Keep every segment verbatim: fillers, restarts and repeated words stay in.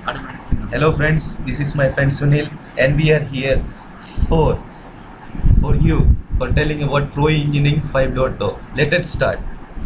Hello friends, this is my friend Sunil and we are here for for you for telling about Pro Engineering five point oh. Let us start.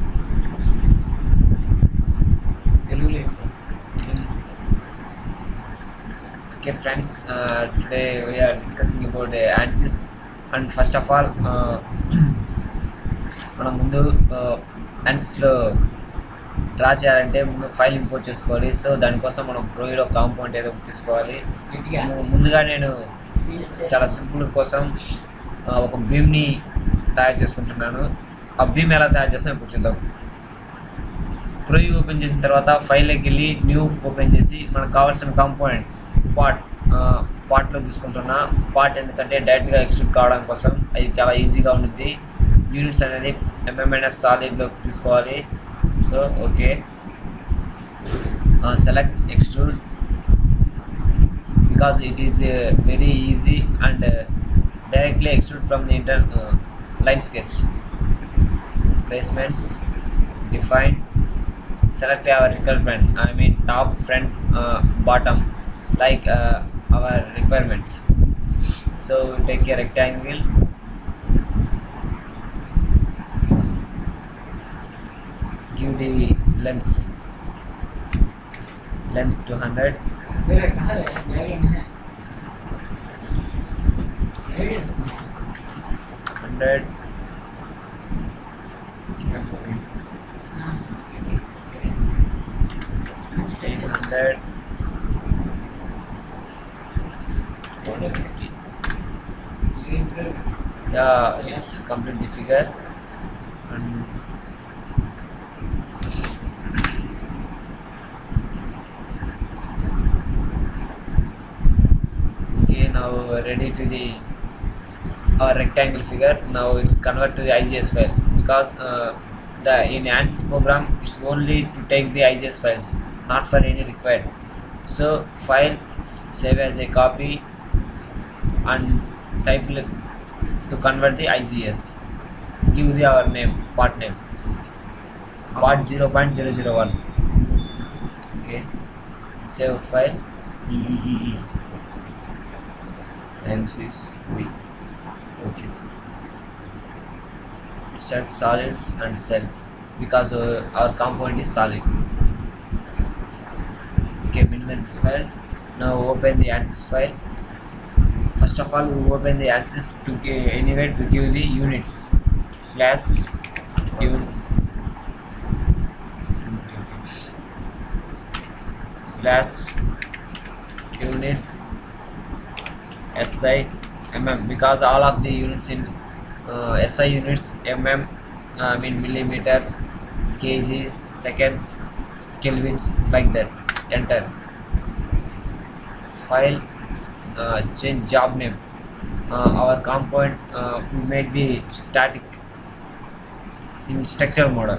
Okay friends, uh, today we are discussing about the ANSYS, and first of all uh, మనం ముందు ANSYSలో draw చేయాలంటే ముందు file import చేసుకోవాలి. So దానికోసం మనం ప్రోయిలో component ఏదో తీసుకోవాలి. ముందుగా నేను చాలా సింపుల్ కోసం ఒక బీమ్ని తయారు చేసుకుంటున్నాను. ఆ బీమ్ ఎలా తయారు చేసినా ఇప్పుడు చూద్దాం. ప్రోయి ఓపెన్ చేసిన తర్వాత ఫైల్లోకి వెళ్ళి న్యూ ఓపెన్ చేసి మనకు కావాల్సిన కాంపోనెంట్ పార్ట్ పార్ట్లో తీసుకుంటున్నా. పార్ట్ ఎందుకంటే డైరెక్ట్గా ఎక్స్ట్రూడ్ కావడం కోసం అది చాలా ఈజీగా ఉంటుంది. యూనిట్స్ అనేది ఎంఎంఎన్ఎస్ సాలిడ్లో తీసుకోవాలి. So okay, select extrude because it is uh, very easy and uh, directly extrude from the inter uh, line sketch. Placements, define, select our requirement, I mean top, front, uh, bottom, like uh, our requirements. So take a rectangle, give the length length two hundred, hundred, eight hundred, one fifty. Yeah, it's complete the figure. And okay, now ready to the our rectangle figure. Now it's convert to the I G S file because uh, the in ANSYS program it's only to take the I G S files, not for any required. So file, save as a copy and type to convert the I G S. Give the our name, part name, part zero point zero zero one. Okay, save file. E E E E. ANSYS we. Okay. Set solids and cells because uh, our component is solid. Okay, minimize this file. Now open the ANSYS file. First of all, we open the ANSYS to give, anyway to give the units slash un slash units S I mm because all of the units in uh, S I units mm, I mean millimeters, kgs, seconds, kelvins, like that. Enter. File, uh, change job name. Uh, our component uh, we make the static in structure model.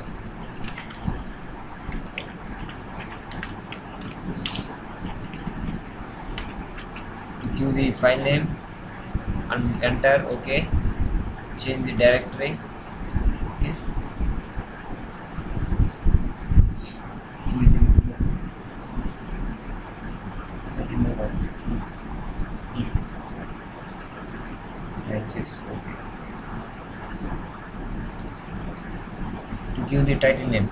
Give the file name and enter. Okay, change the directory. Okay, ANSYS. Okay. to give the title name.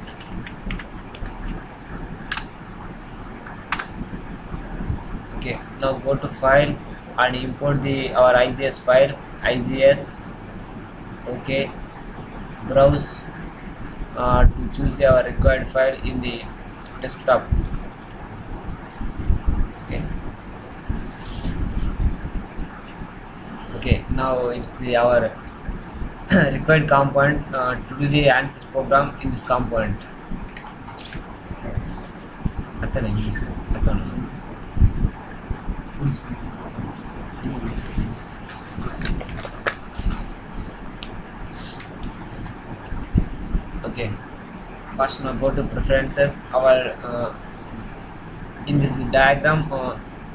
Okay, now go to file and import the our I G S file. I G S. Okay, browse uh, to choose the our required file in the desktop. Okay, okay, now it's the our required component uh, to do the ANSYS program in this component. Athana English athana Full screen. okay, first now go to preferences. Our uh, in this diagram uh,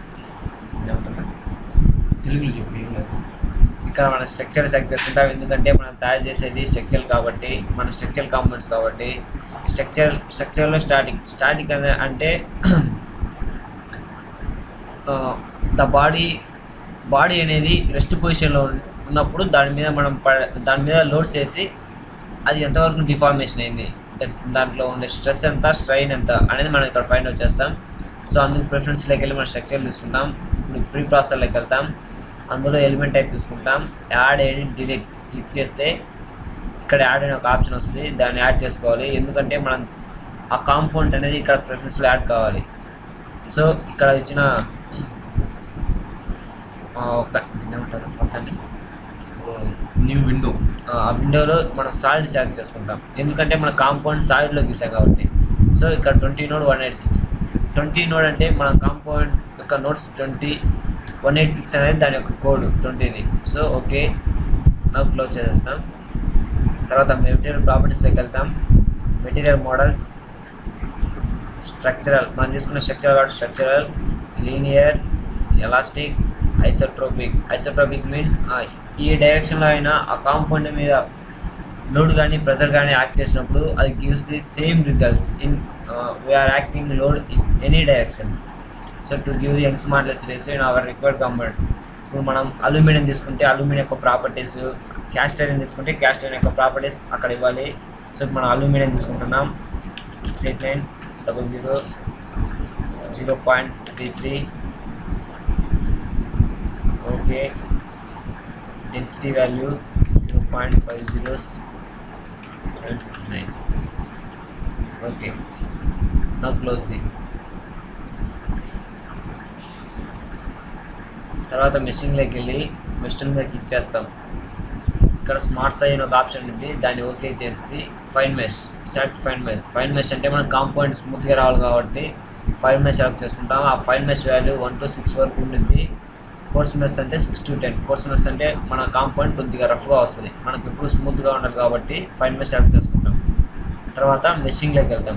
తెలుగులో చెప్పు ఏం లేదు. ఇక్కడ మన structure select చేసుకుంటాం ఎందుకంటే మనం తయారు చేసేది స్ట్రక్చర్ కాబట్టి మన స్ట్రక్చర్ కాంపోనెంట్స్ కాబట్టి స్ట్రక్చర్ స్ట్రక్చర్లో స్టాటిక్ స్టాటిక్ అంటే ద బాడీ బాడీ అనేది రెస్ట్ పొజిషన్లో ఉన్నప్పుడు దాని మీద మనం ప దాని మీద లోడ్స్ వేసి అది ఎంతవరకు డిఫార్మేషన్ అయింది, దాంట్లో ఉండే స్ట్రెస్ ఎంత, స్ట్రైన్ ఎంత అనేది మనం ఇక్కడ ఫైండ్ అవుట్ చేస్తాం. సో అందుకు ప్రిఫరెన్స్లోకి వెళ్ళి మనం స్ట్రక్చర్ తీసుకుంటాం. ఇప్పుడు ప్రీ ప్రాసెసర్లోకి వెళ్తాం, అందులో ఎలిమెంట్ టైప్ తీసుకుంటాం, యాడ్ ఎడిట్ డిలీట్ క్లిక్ చేస్తే ఇక్కడ యాడ్ అనే ఒక ఆప్షన్ వస్తుంది, దాన్ని యాడ్ చేసుకోవాలి. ఎందుకంటే మనం ఆ కాంపౌండ్ అనేది ఇక్కడ ప్రిఫరెన్స్లో యాడ్ కావాలి. సో ఇక్కడ ఇచ్చిన ఒక ఏమంటారు పక్కనే న్యూ విండో, ఆ విండోలో మనం సాలిడ్ సెలెక్ట్ చేసుకుంటాం, ఎందుకంటే మన కాంపౌండ్ సాలిడ్లో గీసాం కాబట్టి. సో ఇక్కడ twenty node one eight six twenty node అంటే మన కాంపౌండ్ యొక్క nodes twenty one eight six అనేది దాని యొక్క కోడ్ ట్వంటీది. సో ఓకే, నాకు క్లోజ్ చేసేస్తాం. తర్వాత మెటీరియల్ ప్రాపర్టీస్లోకి వెళ్తాం, మెటీరియల్ మోడల్స్, స్ట్రక్చరల్, మనం తీసుకున్న స్ట్రక్చరల్ కాబట్టి structural, linear, elastic, isotropic. Isotropic means ఈ డైరెక్షన్లో అయినా ఆ కాంపౌండ్ మీద లోడ్ కానీ ప్రెషర్ కానీ యాక్ట్ చేసినప్పుడు అది gives the same results in we are acting load in any directions. So to give the Young స్మార్ట్లెస్ ratio in our required compound. ఇప్పుడు మనం అల్యూమినియం తీసుకుంటే అల్యూమినియం యొక్క ప్రాపర్టీస్, క్యాస్ట్ ఐరన్ తీసుకుంటే క్యాస్ట్ ఐరన్ యొక్క ప్రాపర్టీస్ అక్కడ ఇవ్వాలి. సో మనం అల్యూమినియం తీసుకుంటున్నాం, six eight nine double zero zero point three three okay, density value zero point five zero seven six nine okay, నా క్లోజ్ ది. తర్వాత మెషిన్లోకి వెళ్ళి మెషిన్ మీద క్లిక్ చేస్తాం. ఇక్కడ స్మార్ట్ సైజ్ ఒక ఆప్షన్ ఉంది, దాన్ని ఓకే చేసి fine mesh select fine mesh. Fine mesh అంటే మన కాంపౌండ్ స్మూత్గా రావాలి కాబట్టి ఫైన్ మెష్ సెలెక్ట్ చేసుకుంటాం. ఆ fine mesh value one to six వరకు ఉంటుంది. కోర్స్ మెష్ అంటే six to ten. Coarse mesh అంటే మన కాంపౌండ్ కొద్దిగా రఫ్గా వస్తుంది, మనకి ఎప్పుడు స్మూత్గా ఉండాలి కాబట్టి ఫైన్ మెష్ సెలెక్ట్ చేసుకుంటాం. తర్వాత మెషింగ్లోకి వెళ్తాం.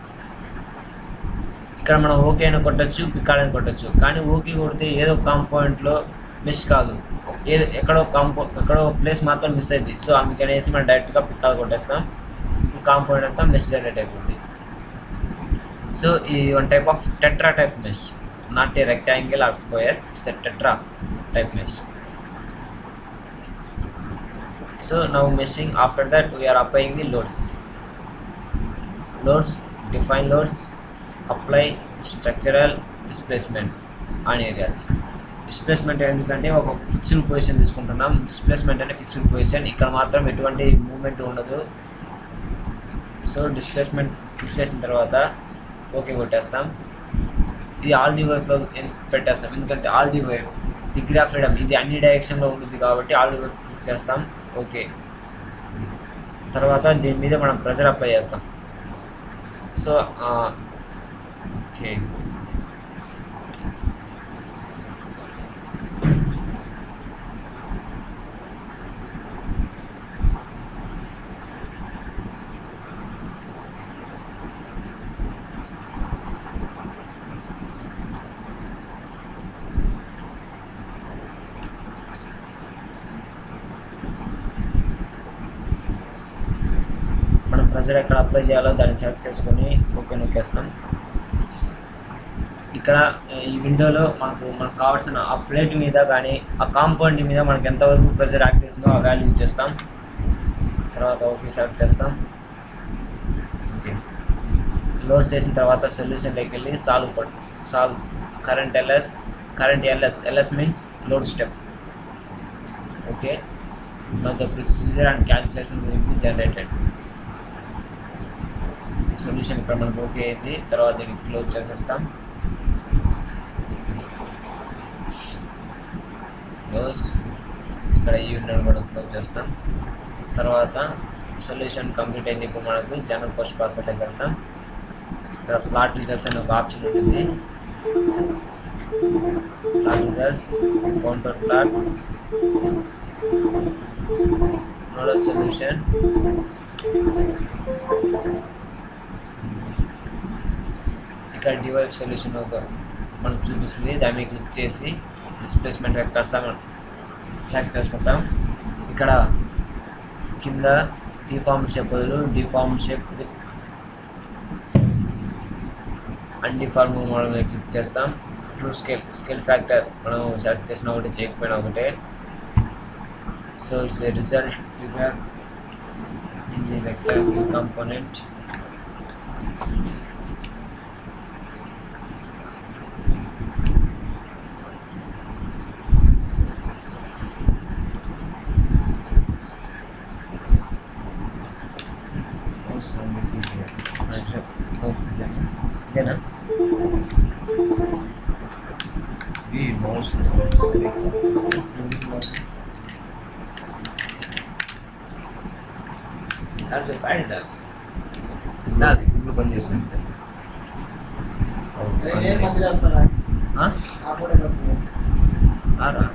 ఇక్కడ మనం ఓకే అని కొట్టచ్చు, పికాడ్ అని కొట్టచ్చు. కానీ ఓకే కొడితే ఏదో కాంపౌండ్లో మిస్ కాదు, ఏదో ఎక్కడో కాంపౌ ఎక్కడో ప్లేస్ మాత్రం మిస్ అయింది. సో అందుకనేసి మనం డైరెక్ట్గా పికాడ్ కొట్టేస్తాం. ఇప్పుడు కాంపౌండ్ అంతా మెష్ జనరేట్ అయిపోతుంది. సో ఈ one type of tetra type mesh, not a rectangle or square, it's a tetra type mesh. So now meshing, after that we are applying the loads. Loads, define loads, apply structural displacement on areas. Displacement ఎందుకంటే ఒక fixed position తీసుకుంటున్నాం. Displacement అంటే fixed position, ఇక్కడ మాత్రం ఎటువంటి moment ఉండదు. So displacement fix చేసిన తర్వాత ఓకే కొట్టేస్తాం. ఇది ఆల్ డివైఫ్లో పెట్టేస్తాం, ఎందుకంటే ఆల్ డివైఫ్ డిగ్రీ ఆఫ్ ఫ్రీడమ్ ఇది అన్ని డైరెక్షన్లో ఉంటుంది కాబట్టి ఆల్ డివైఫ్ క్లిక్ చేస్తాం. ఓకే, తర్వాత దీని మీద మనం ప్రెషర్ అప్లై చేస్తాం. సో ఓకే, ప్రెషర్ ఎక్కడ అప్లై చేయాలో దాన్ని సెలెక్ట్ చేసుకొని ఓకే నొక్కేస్తాం. ఇక్కడ ఈ విండోలో మనకు మనకు కావాల్సిన ఆ ప్లేట్ మీద కానీ ఆ కాంపౌండ్ మీద మనకు ఎంతవరకు ప్రెషర్ యాక్ట్ అవుతుందో ఆ వాల్యూ ఇచ్చేస్తాం. తర్వాత ఓకే సెలెక్ట్ చేస్తాం. ఓకే, లోడ్ చేసిన తర్వాత సొల్యూషన్లోకి వెళ్ళి సాల్వ్ పడు solve current LS current LS LS means load step. Okay, the procedure and calculation will be generated. Solution ఇక్కడ మనకు ఓకే అయింది. తర్వాత దీన్ని క్లోజ్ చేసేస్తాం. క్లోజ్, ఇక్కడ ఈ విండోని కూడా క్లోజ్ చేస్తాం. తర్వాత సొల్యూషన్ కంప్లీట్ అయింది. ఇప్పుడు మనకు జనరల్ పోస్ట్ ప్రాసెస్లోకి వెళ్తాం. ఇక్కడ ప్లాట్ రిజల్ట్స్ అనే ఒక ఆప్షన్ ఉంటుంది. Plot results, counter plot, nodal solution, ఇక్కడ డివైడ్ సొల్యూషన్ ఒక మనకు చూపిస్తుంది. దాన్ని క్లిక్ చేసి డిస్ప్లేస్మెంట్ వెక్టర్స్ మనం సెలెక్ట్ చేసుకుంటాం. ఇక్కడ కింద డిఫార్మ్ షేప్ బదులు deform shape with undeform model మీద క్లిక్ చేస్తాం. ట్రూ స్కేల్ స్కేల్ ఫ్యాక్టర్ మనం సెలెక్ట్ చేసిన ఒకటి చేయకపోయినా ఒకటే. So it's a result figure in the rectangle component. ఇదేనా ఈ మౌస్ That's a paradox. ఇప్పుడు పని చేస్తాను. Huh? Ara.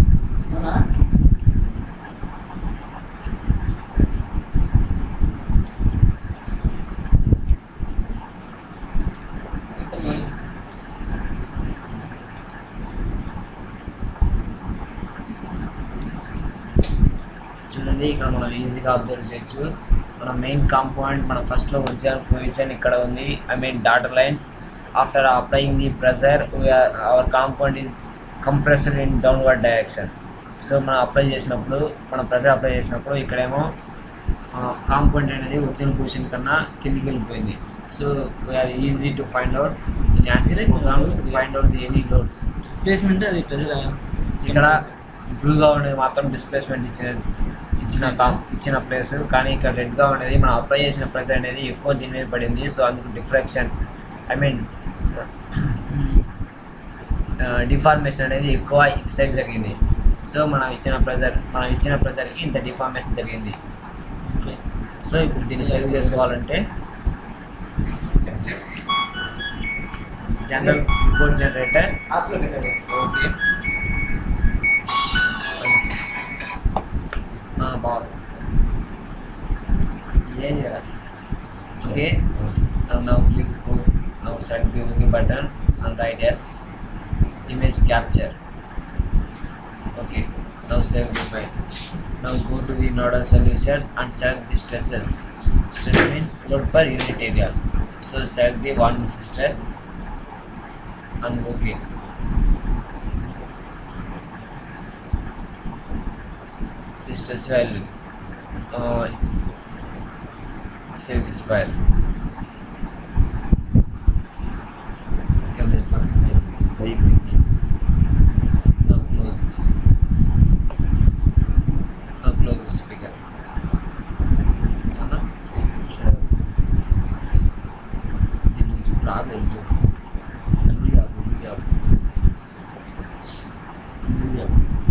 చూడండి ఇక్కడ మనం ఈజీగా అబ్జర్వ్ చేయొచ్చు. మన మెయిన్ కాంపోనెంట్ మన ఫస్ట్లో ఒరిజినల్ పొజిషన్ ఇక్కడ ఉంది. I mean dotted lines. After applying the pressure our component is compressed in downward direction. So మనం అప్లై చేసినప్పుడు మనం ప్రెజర్ అప్లై చేసినప్పుడు ఇక్కడేమో కాంపోనెంట్ అనేది ఒరిజినల్ పొజిషన్ కన్నా కిందికి వెళ్ళిపోయింది. So we are easy to find out in answer to find out the any loads. Displacement అది ప్రెజర్ ఇక్కడ బ్లూగా ఉండేది మాత్రం డిస్ప్లేస్మెంట్ ఇచ్చిన ఇచ్చిన కా ఇచ్చిన ప్లేస్, కానీ ఇక్కడ రెడ్గా ఉండేది మనం అప్లై చేసిన ప్రెజర్ అనేది ఎక్కువ దీని మీద పడింది. సో అందుకు డిఫ్రాక్షన్ ఐ మీన్ డిఫార్మేషన్ అనేది ఎక్కువ ఇటు సైడ్ జరిగింది. సో మనం ఇచ్చిన ప్రెజర్ మనం ఇచ్చిన ప్రెజర్కి ఇంత డిఫార్మేషన్ జరిగింది. ఓకే, సో ఇప్పుడు దీన్ని సెట్ చేసుకోవాలంటే జనరల్ రిపోర్ట్ జనరేటర్. ఓకే, బాగుంది. ఏం చేయాలి? Okay, now click now select the OK button and write yes image capture. Okay, now save the file. Now go to the nodal solution and select the stresses. Stress means load per unit area. So select the one stress and OK. Stress value. Uh, save this file. Now close this. Now close this figure. So now the problem is